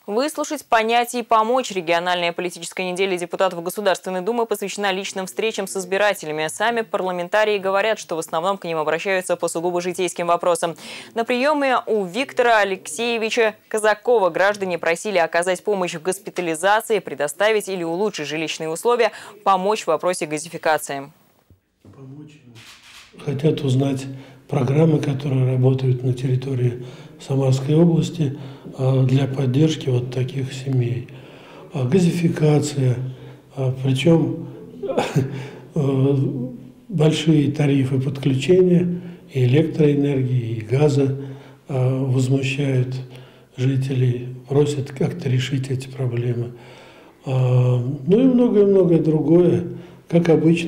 Выслушать, понять и помочь. Региональная политическая неделя депутатов Государственной Думы посвящена личным встречам с избирателями. Сами парламентарии говорят, что в основном к ним обращаются по сугубо житейским вопросам. На приеме у Виктора Алексеевича Казакова граждане просили оказать помощь в госпитализации, предоставить или улучшить жилищные условия, помочь в вопросе газификации. Хотят узнать программы, которые работают на территории Самарской области для поддержки вот таких семей. Газификация, причем большие тарифы подключения и электроэнергии, и газа возмущают жителей, просят как-то решить эти проблемы. Ну и многое-многое другое, как обычно.